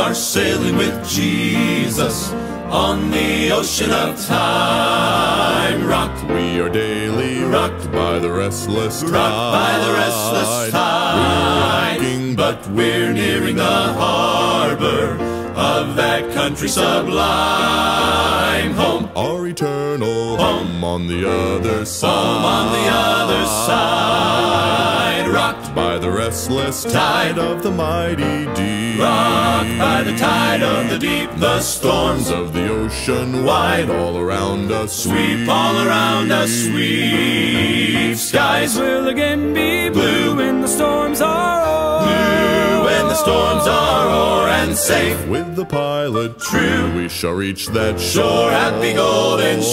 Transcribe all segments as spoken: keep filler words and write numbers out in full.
are sailing with Jesus on the ocean of time. Rocked, we are daily rocked by the restless tide. rocked by the restless tide. We're rocking, but we're nearing the harbor of that country sublime. Home, our eternal home on the other side. home on the other side. Rocked by the restless tide of the mighty deep. rocked by the tide of the deep. The storms of the ocean wide all around us sweep all around us, sweep. Skies will again be blue when the storms are o'er. Blue when the storms are o'er, and safe with the pilot true we shall reach that shore. shore. Happy golden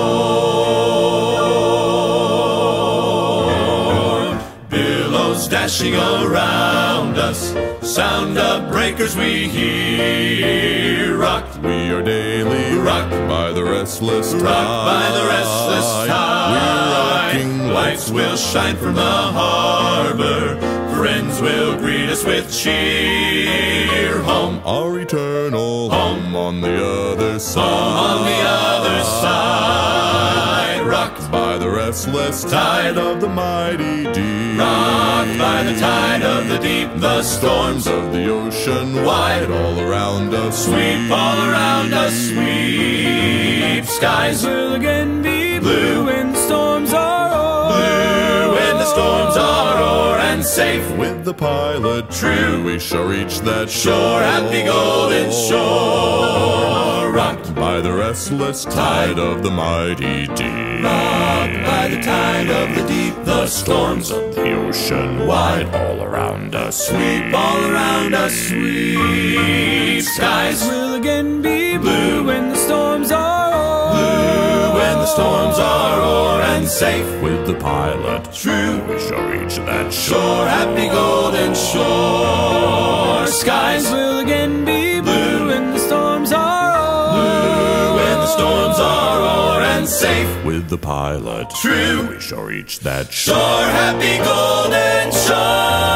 shore. Billows dashing around us, sound of breakers we hear. Rocked, we are daily rocked by the restless tide. rocked by the restless tide. We're rocking, lights will shine from the harbor. Friends will greet us with cheer. Home, our eternal home on the other side. home on the other side. Rocked by the restless tide of the mighty deep. rocked by the tide of the deep. The storms of the ocean wide all around us sweep all around us, sweep. Skies will again be blue when the storms are o'er. Blue when the storms are o'er, and safe with the pilot true we shall reach that shore. Happy golden shore. Rocked by the restless tide of the mighty deep. rocked by the tide of the deep. The storms of the ocean wide all around us sweep all around us, sweep. Skies will again be blue when the storms are o'er. Blue when the storms are o'er, and safe with the pilot true we shall reach that shore. shore. Happy golden shore. Skies will again be blue when the storms are o'er. Blue when the storms are o'er, and safe with the pilot true we shall reach that shore. Happy golden shore.